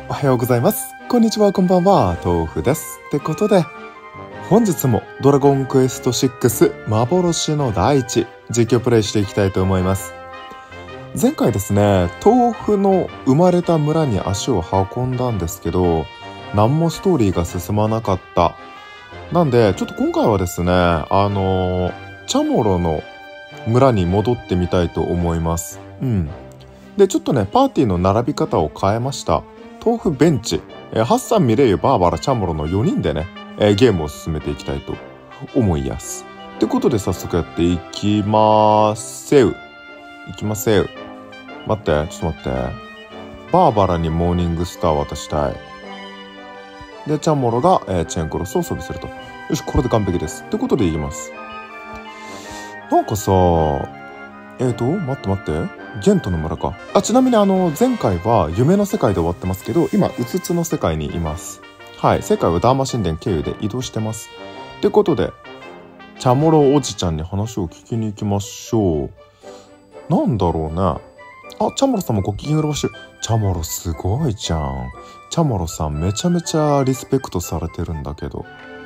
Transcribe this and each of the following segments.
おはようございます。こんにちは、こんばんは、豆腐です。ってことで、本日もドラゴンクエスト6幻の大地実況プレイしていきたいと思います。前回ですね、豆腐の生まれた村に足を運んだんですけど、何もストーリーが進まなかった。なんで、ちょっと今回はですね、チャモロの村に戻ってみたいと思います。で、ちょっとね、パーティーの並び方を変えました。豆腐ベンチ、ハッサン、ミレイユ、バーバラ、チャモロの4人でね、ゲームを進めていきたいと思います。ってことで早速やっていきまーせう。待って、ちょっと待って。バーバラにモーニングスター渡したい。で、チャモロが、チェーンクロスを装備すると。よし、これで完璧です。ってことでいきます。なんかさ、待って。ゲントの村か。ちなみに前回は夢の世界で終わってますけど、今うつつの世界にいます。はい、世界はダーマ神殿経由で移動してます。ってことで、チャモロおじちゃんに話を聞きに行きましょう。なんだろうね。チャモロさんもご機嫌よろしい。チャモロすごいじゃん。チャモロさんめちゃめちゃリスペクトされてるんだけど。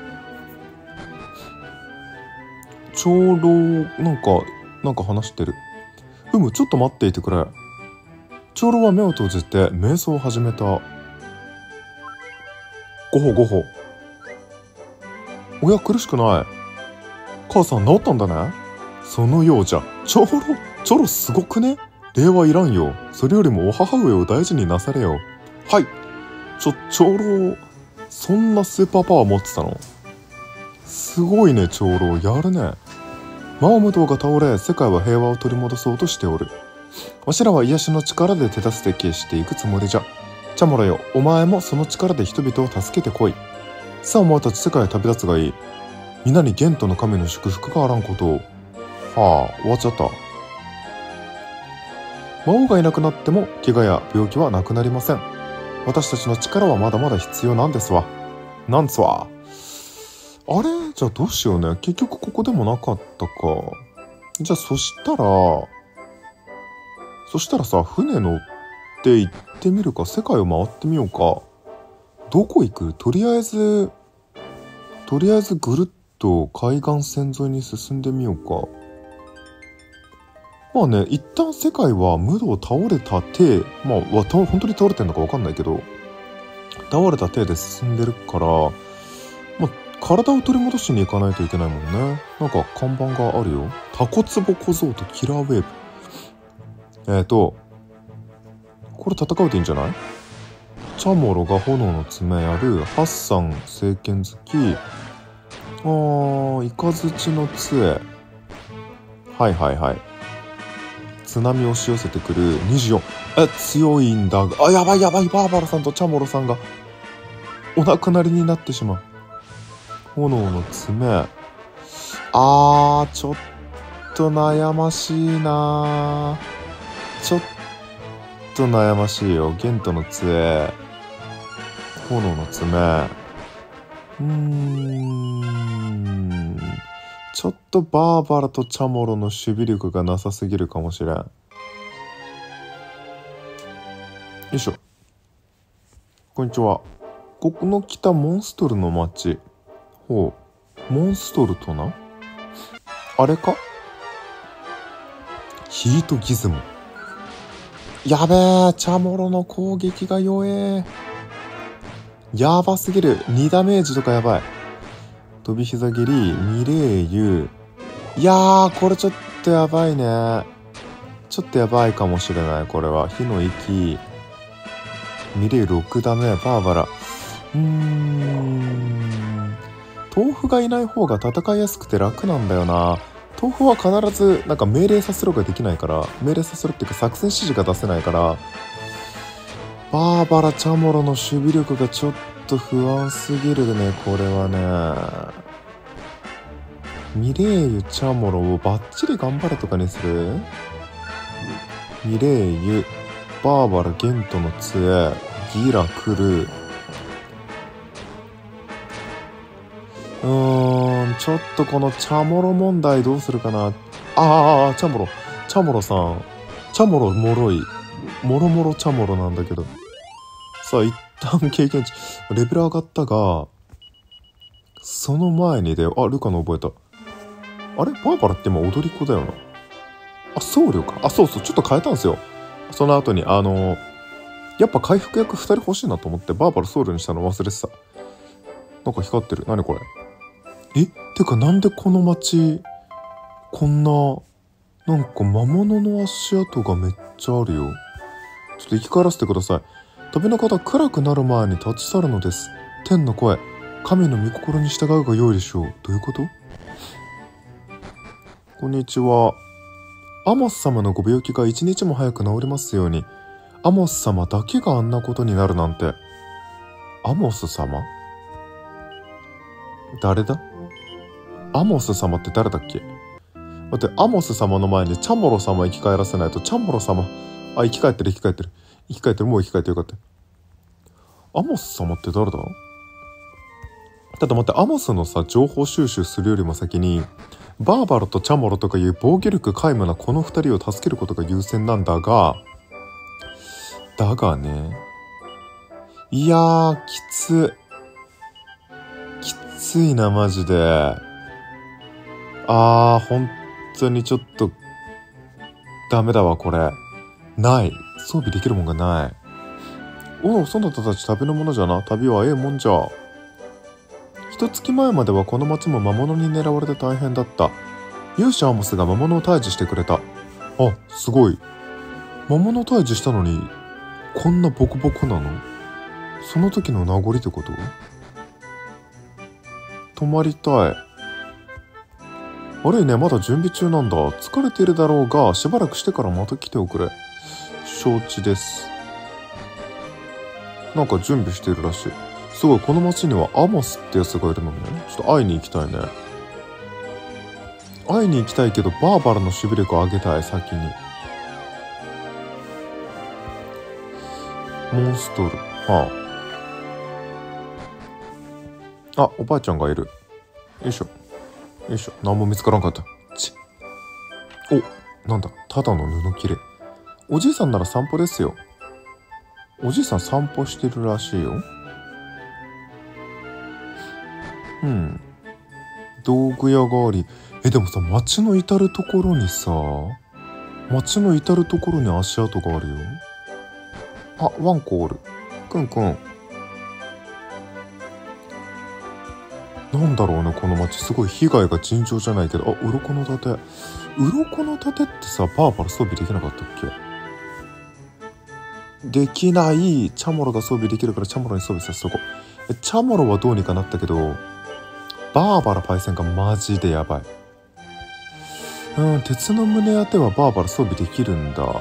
長老なんか話してる。ちょっと待っていてくれ。長老は目を閉じて瞑想を始めた。ゴホ。おや、苦しくない。母さん治ったんだね。そのようじゃ。チョロすごくね。礼はいらんよ。それよりもお母上を大事になされよ。はい。長老、そんなスーパーパワー持ってたの？すごいね、長老。やるね。魔王無道が倒れ、世界は平和を取り戻そうとしておる。わしらは癒しの力で手助けしていくつもりじゃ。チャモロよ、お前もその力で人々を助けてこい。さあお前たち世界へ旅立つがいい。皆にゲントの神の祝福があらんことを。終わっちゃった。魔王がいなくなっても怪我や病気はなくなりません。私たちの力はまだまだ必要なんですわ。あれ？じゃあどうしようね。結局ここでもなかったか。じゃあそしたらさ、船乗って行ってみるか。世界を回ってみようか。どこ行く？とりあえずぐるっと海岸線沿いに進んでみようか。まあね、一旦世界は無道倒れた体、本当に倒れてんのか分かんないけど、倒れた体で進んでるから、体を取り戻しに行かないといけないもんね。なんか看板があるよ。タコツボ小僧とキラーウェーブ。これ戦うでいいんじゃない？チャモロが炎の爪やる。ハッサン聖剣好き。イカズチの杖。はい。津波押し寄せてくる。24。強いんだが。やばい。バーバラさんとチャモロさんがお亡くなりになってしまう。炎の爪。ちょっと悩ましいな。よ。ゲントの杖。炎の爪。ちょっとバーバラとチャモロの守備力がなさすぎるかもしれん。よいしょ。こんにちは。ここの北モンストルの町。モンストルとな。あれか？ヒートギズモ。やべえ、チャモロの攻撃が弱え。やばすぎる。2ダメージとかやばい。飛び膝蹴り、ミレーユ。いやー、これちょっとやばいね。ちょっとやばいかもしれない。これは火の息。ミレーユ6ダメ。バーバラ。豆腐がいない方が戦いやすくて楽なんだよな。豆腐は必ずなんか命令させろができないから、命令させろっていうか作戦指示が出せないから、バーバラチャモロの守備力がちょっと不安すぎるね。これはね。ミレーユチャモロをバッチリ頑張れとかにする。ミレーユ、バーバラ、ゲントの杖、ギラ来る。ちょっとこのチャモロ問題どうするかな。チャモロさん。チャモロもろい。もろもろチャモロなんだけど。 さあ一旦経験値レベル上がったが、その前にで、あ、ルカの覚えた。あれバーバラって今踊り子だよな。あ、僧侶か。あ、そうそう、ちょっと変えたんですよ。その後にやっぱ回復役2人欲しいなと思ってバーバラ僧侶にしたの忘れてた。なんか光ってる。何これ。てかなんでこの街こんななんか魔物の足跡がめっちゃあるよ。ちょっと生き返らせてください。旅の方、暗くなる前に立ち去るのです。天の声、神の御心に従うが良いでしょう。どういうこと？こんにちは。アモス様のご病気が一日も早く治りますように。アモス様だけがあんなことになるなんて。アモス様？誰だ？アモス様って誰だっけ？待って、アモス様の前にチャモロ様生き返らせないと。チャモロ様、あ、生き返ってる、もう生き返ってよかった。アモス様って誰だ？ただ待って、アモスのさ、情報収集するよりも先にバーバラとチャモロとかいう防御力皆無なこの2人を助けることが優先なんだがね、いやー、きついな、マジで。本当にちょっとダメだわ、これ。ない。装備できるもんがない。そなたたち旅のものじゃな。旅はええもんじゃ。一月前まではこの町も魔物に狙われて大変だった。勇者アモスが魔物を退治してくれた。あ、すごい。魔物退治したのにこんなボコボコなの？その時の名残ってこと？泊まりたい。悪いね、まだ準備中なんだ。疲れているだろうが、しばらくしてからまた来ておくれ。承知です。なんか準備しているらしい。すごい、この町にはアモスってやつがいるのね。ちょっと会いに行きたいね。会いに行きたいけど、バーバラの守備力を上げたい、先に。モンストル。あ、おばあちゃんがいる。よいしょ。よいしょ。何も見つからんかった。なんだ、ただの布切れ。おじいさんなら散歩ですよ。おじいさん散歩してるらしいよ。道具屋があり。でもさ、街の至るところに足跡があるよ。あ、ワンコおる。くんくん。なんだろうね、この街。すごい被害が尋常じゃないけど。あ、鱗の盾。鱗の盾ってさ、バーバラ装備できなかったっけ？できない。チャモロが装備できるからチャモロに装備させとこう。チャモロはどうにかなったけど、バーバラパイセンがマジでやばい。鉄の胸当てはバーバラ装備できるんだ。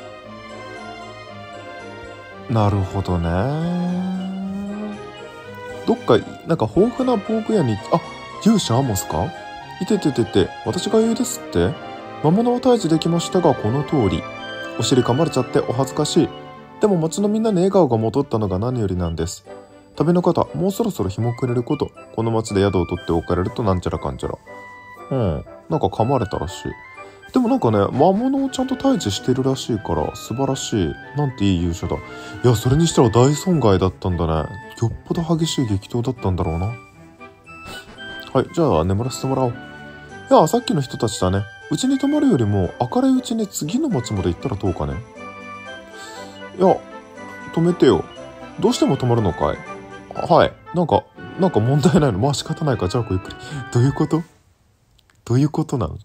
なるほどね。どっかなんか豊富な防具屋に、勇者アモスか？いて、私が言うですって。魔物は退治できましたが、この通り。お尻噛まれちゃってお恥ずかしい。でも町のみんなに笑顔が戻ったのが何よりなんです。旅の方、もうそろそろ日も暮れること。この町で宿を取っておかれるとなんちゃらかんちゃら。なんか噛まれたらしい。でもなんかね、魔物をちゃんと退治してるらしいから素晴らしい。なんていい勇者だ。いや、それにしたら大損害だったんだね。よっぽど激しい激闘だったんだろうな。はい、じゃあ眠らせてもらおう。いや、さっきの人たちだね。うちに泊まるよりも明るいうちに次の町まで行ったらどうかね。いや、止めてよ。どうしても泊まるのかい？はい。なんか問題ないの？まあ仕方ないか。じゃあごゆっくり。どういうことなの？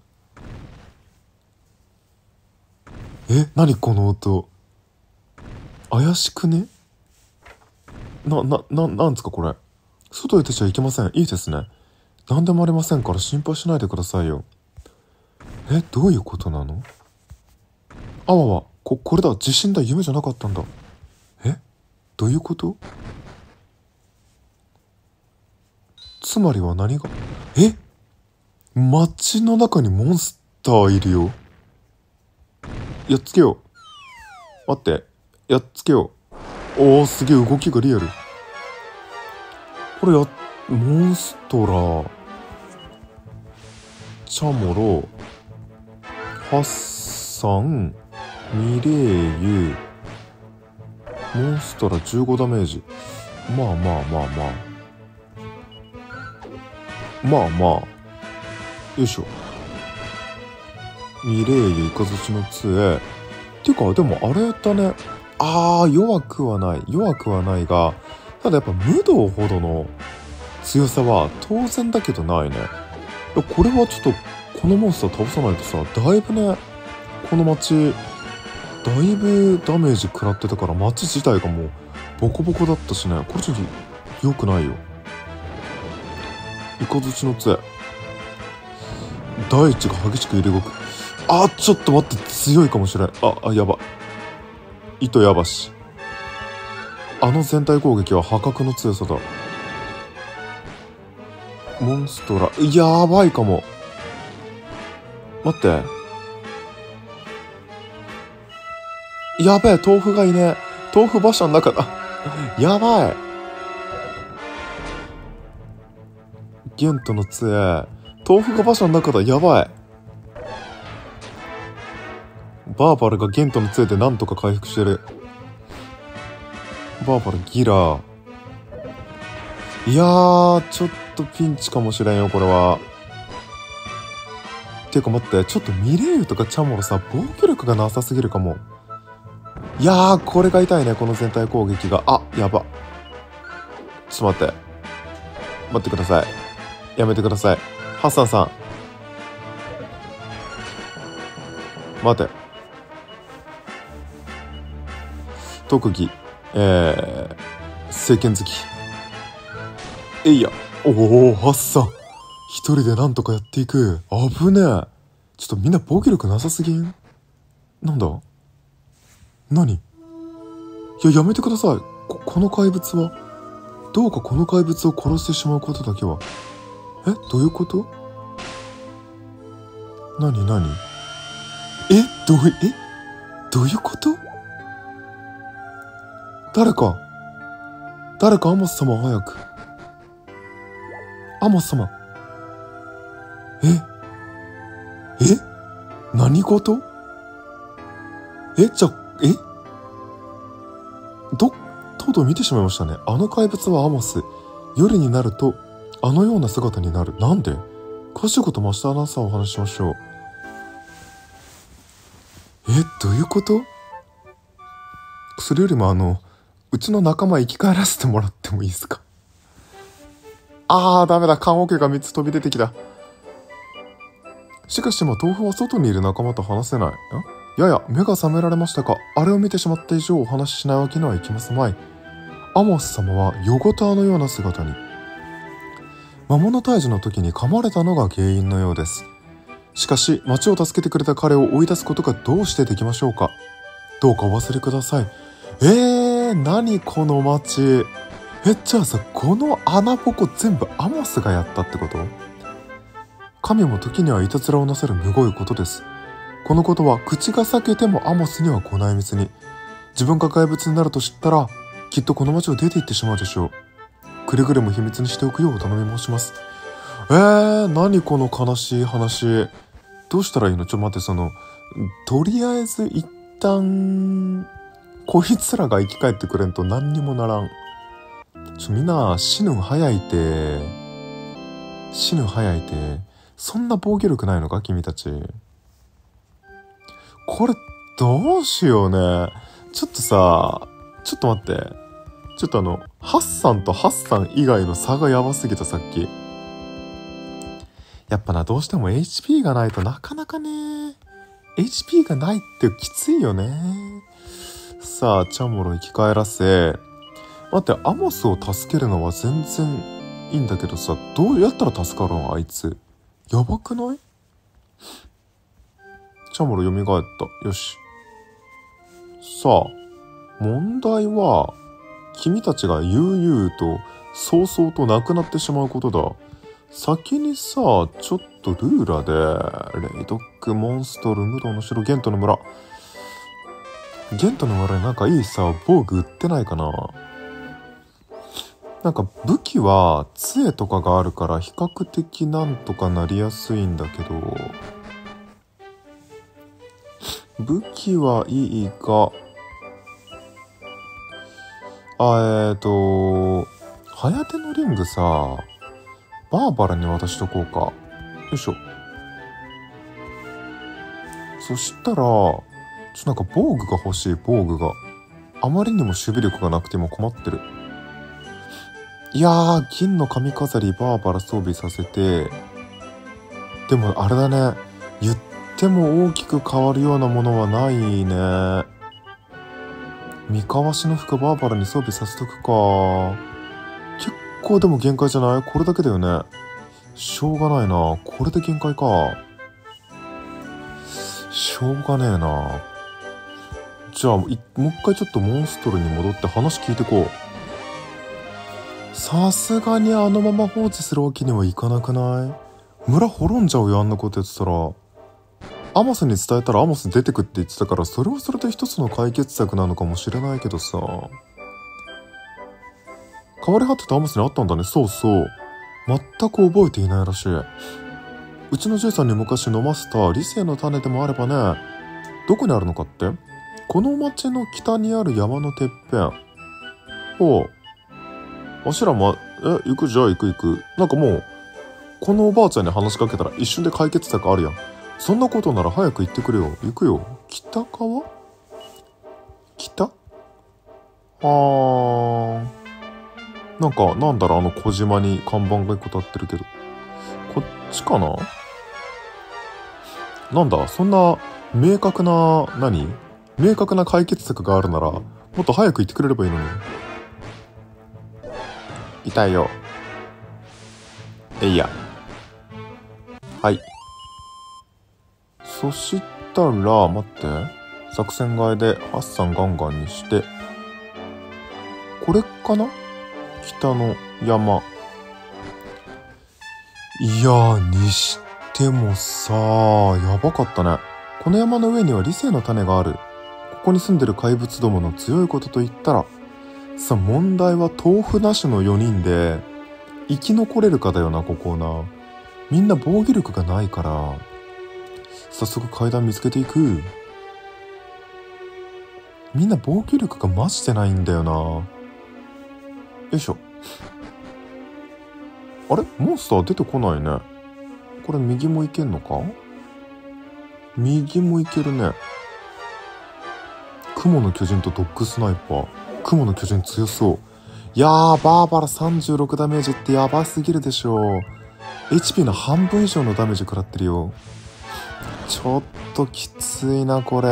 何この音。怪しくね？なんですかこれ。外へ出ちゃいけません。いいですね。何でもありませんから心配しないでくださいよ。どういうことなの？あわわ、これだ。地震だ。夢じゃなかったんだ。どういうこと？つまりは何が？街の中にモンスターいるよ。やっつけよう。待って。やっつけよう。おー、すげえ動きがリアル。これモンストラ、チャモロ、ハッサン、ミレーユ、 モンストラ15ダメージ。まあまあまあまあ。まあまあ。よいしょ。ミレーユイカズチの杖。っていうか、でもあれだね。弱くはない。弱くはないが、ただやっぱ無道ほどの強さは当然だけどないね。これはちょっと、このモンスター倒さないとさ、だいぶね、この街、だいぶダメージ食らってたから街自体がもうボコボコだったしね。これちょっと良くないよ。イカズチの杖。大地が激しく揺れ動く。ちょっと待って、強いかもしれん。やば。糸やばし。あの全体攻撃は破格の強さだ。モンストラ、やばいかも。待って。やべえ、豆腐がいねえ。豆腐馬車の中だ。やばい。ゲントの杖。豆腐が馬車の中だ。やばい。バーバルがゲントの杖でなんとか回復してる。バーバルギラ。いやー、ちょっとピンチかもしれんよ、これは。ていうか待って、ちょっとミレイユとかチャモロさ、防御力がなさすぎるかも。いやー、これが痛いね、この全体攻撃が。やば。ちょっと待って。待ってください。やめてください。ハッサンさん。待て。特技。聖剣好き。いや。ハッサン。一人でなんとかやっていく。危ねえ。ちょっとみんな防御力なさすぎん？なんだ？何？いや、やめてください。この怪物は。どうかこの怪物を殺してしまうことだけは。どういうこと？何？どういうこと？誰かアモス様早く。アモス様。何事？とうとう見てしまいましたね。あの怪物はアモス。夜になるとあのような姿になる。なんで？詳しいことマスターアナウンサーお話ししましょう。どういうこと？それよりもうちの仲間生き返らせてもらってもいいですか？ダメだ。棺桶が3つ飛び出てきた。しかしも豆腐は外にいる仲間と話せない。やや目が覚められましたか？あれを見てしまった以上お話ししないわけにはいきますまい。アモス様はヨゴターのような姿に。魔物退治の時に噛まれたのが原因のようです。しかし町を助けてくれた彼を追い出すことがどうしてできましょうか？どうかお忘れください。何この町。じゃあさ、この穴ぼこ全部アモスがやったってこと？神も時にはいたずらをなさるむごいことです。このことは口が裂けてもアモスにはご内密に。自分が怪物になると知ったらきっとこの町を出て行ってしまうでしょう。くれぐれも秘密にしておくようお頼み申します。何この悲しい話。どうしたらいいの？待って、とりあえず一旦こいつらが生き返ってくれんと何にもならん。みんな死ぬ早いて。そんな防御力ないのか君たち。これどうしようね。ちょっと待って。ハッサンとハッサン以外の差がやばすぎたさっき。やっぱな、どうしても HP がないとなかなかね。HP がないってきついよね。さあ、チャモロ生き返らせ。待って、アモスを助けるのは全然いいんだけどさ、どうやったら助かるのあいつ。やばくない？チャモロ蘇った。よし。さあ、問題は、君たちが悠々と、早々と亡くなってしまうことだ。先にさ、ちょっとルーラで、レイドック、モンストル、ムドの城、ゲントの村。ゲントの村になんかいいさ、防具売ってないかな？なんか武器は杖とかがあるから比較的なんとかなりやすいんだけど、武器はいいが、 ハヤテのリングさ、バーバラに渡しとこうか。よいしょ。そしたらなんか防具が欲しい。防具があまりにも守備力がなくても困ってる。いやー、銀の髪飾りバーバラ装備させて、でもあれだね、言っても大きく変わるようなものはないね。三河しの服バーバラに装備させとくか。結構でも限界じゃない？これだけだよね。しょうがないな。これで限界か。しょうがねえな。じゃあもう一回ちょっとモンストロに戻って話聞いてこう。さすがにあのまま放置するわけにはいかなくない？村滅んじゃうよ、あんなことやってたら。アモスに伝えたらアモス出てくって言ってたから、それはそれで一つの解決策なのかもしれないけどさ。変わり果てたアモスにあったんだね。そうそう。全く覚えていないらしい。うちのじいさんに昔飲ませた理性の種でもあればね。どこにあるのかって？この町の北にある山のてっぺん。おう。わしらも、行くじゃあ行く。なんかもう、このおばあちゃんに話しかけたら一瞬で解決策あるやん。そんなことなら早く行ってくれよ。行くよ。北川？北？なんだろう、あの小島に看板が一個立ってるけど。こっちかな？なんだ、そんな明確な解決策があるなら、もっと早く言ってくれればいいのに。痛いよ。いや。はい。そしたら、待って。作戦替えでハッサンガンガンにして、これかな？北の山。いやー、にしてもさー、やばかったね。この山の上には理性の種がある。ここに住んでる怪物どもの強いことと言ったら、さあ問題は豆腐なしの4人で生き残れるかだよな。ここな、みんな防御力がないから、早速階段見つけていく。みんな防御力がマジでないんだよな。よいしょ。あれ、モンスター出てこないね。これ右もいけんのか？右もいけるね。雲の巨人とドッグスナイパー。雲の巨人強そう。いやー、バーバラ36ダメージってやばすぎるでしょ。 HP の半分以上のダメージ食らってるよ。ちょっときついなこれ。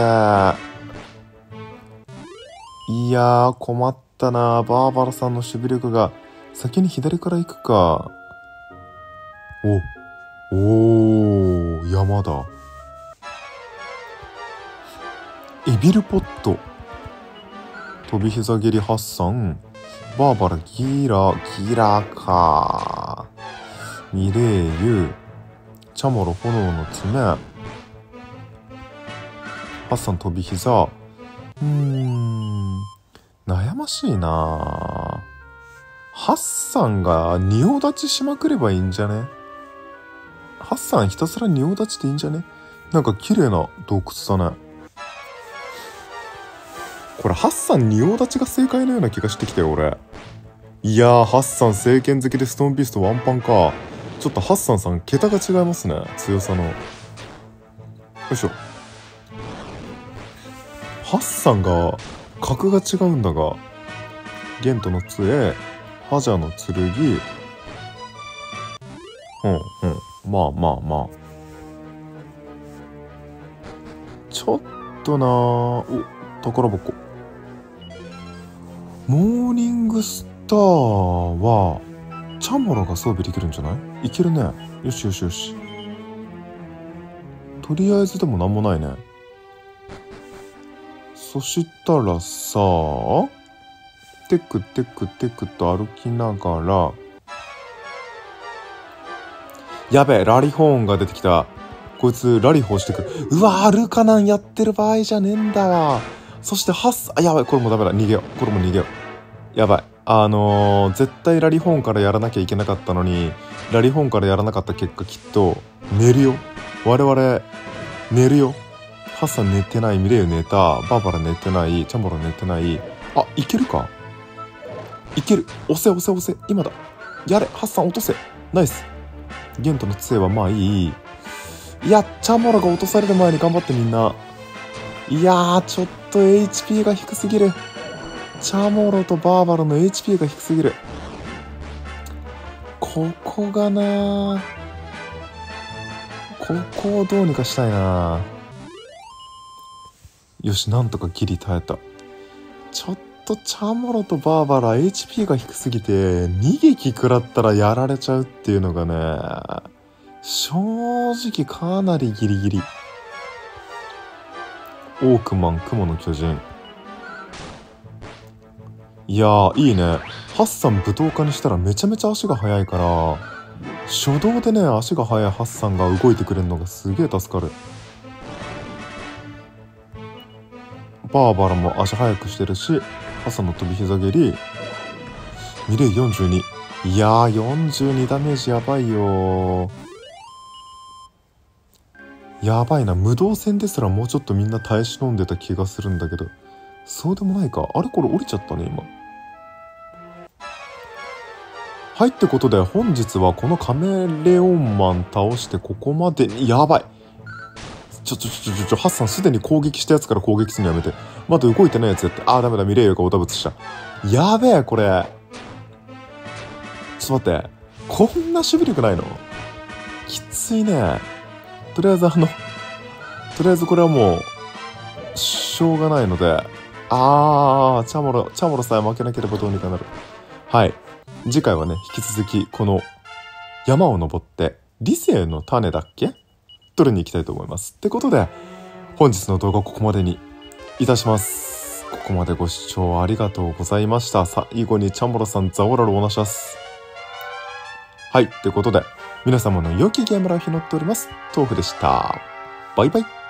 いやー、困ったな。バーバラさんの守備力が。先に左から行くか。おー、山だ。エビルポット。飛び膝蹴りハッサン。バーバラギラか。ミレーユ。チャモロ炎の爪。ハッサン飛び膝。悩ましいな。ハッサンが仁王立ちしまくればいいんじゃね？ハッサンひたすら仁王立ちでいいんじゃね？なんか綺麗な洞窟だね。これハッサン仁王立ちが正解のような気がしてきたよ俺。いやー、ハッサン聖剣好きでストーンビーストワンパンか。ちょっとハッサンさん桁が違いますね、強さの。よいしょ。ハッサンが格が違うんだが、ゲントの杖、ハジャの剣。まあちょっとなー。お、宝箱。モーニングスターはチャモロが装備できるんじゃない？いけるね。よし。とりあえずでもなんもないね。そしたらさ、テクと歩きながら、やべえ、ラリホーンが出てきた。こいつラリホーしてくる。うわー、ルカナンやってる場合じゃねえんだわ。そしてやばい、これもダメだ。逃げよう。これも逃げよう。やばい。絶対ラリホーンからやらなきゃいけなかったのに、ラリホーンからやらなかった結果きっと寝るよ。我々寝るよ。ハッサン寝てない。ミレイユ寝た。バーバラ寝てない。チャモロ寝てない。あ、いけるか。 いける。押せ押せ押せ。今だ。やれ。ハッサン落とせ。ナイス。ゲントの杖はまあいい。いや、チャモロが落とされる前に頑張ってみんな。いやー、ちょっと HP が低すぎる。チャモロとバーバラの HP が低すぎる。ここがなー。ここをどうにかしたいな。よし、なんとかギリ耐えた。ちょっとチャモロとバーバラ HP が低すぎて2撃食らったらやられちゃうっていうのがね、正直かなりギリギリ。オークマン、雲の巨人。いやー、いいね。ハッサン武闘家にしたらめちゃめちゃ足が速いから、初動でね、足が速いハッサンが動いてくれるのがすげえ助かる。バーバラも足速くしてるし、ハッサンの飛び膝蹴り。ミレイ42。いやー、42ダメージやばいよー。やばいな。無動戦ですらもうちょっとみんな耐え忍んでた気がするんだけど、そうでもないか。あれこれ降りちゃったね今。はい、ってことで本日はこのカメレオンマン倒してここまでに。やばい。ハッサンすでに攻撃したやつから攻撃するのやめて。まだ動いてないやつやって。あーダメだ、ミレイユがオタブツした。やべえこれ。ちょっと待って。こんな守備力ないの？きついね。とりあえずこれはもうしょうがないので、チャモロさえ負けなければどうにかなる。はい、次回はね引き続きこの山を登って理性の種だっけ取りに行きたいと思います。ってことで本日の動画ここまでにいたします。ここまでご視聴ありがとうございました。最後にチャモロさんザオラルおなしゃす。はい、ということで皆様の良きゲームライフに乗っております豆腐でした。バイバイ。